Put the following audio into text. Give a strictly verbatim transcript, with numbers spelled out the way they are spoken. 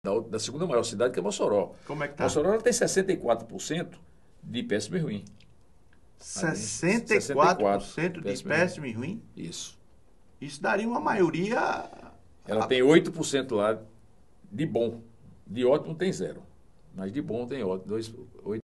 da, outra- da segunda maior cidade, que é Mossoró. Como é que tá? Mossoró ela tem sessenta e quatro por cento de péssimo e ruim. sessenta e quatro por cento de péssimo péssimo e ruim? Isso. Isso daria uma maioria... Ela tem oito por cento lá de bom. De ótimo tem zero. Mas de bom tem ótimo. Dois, oito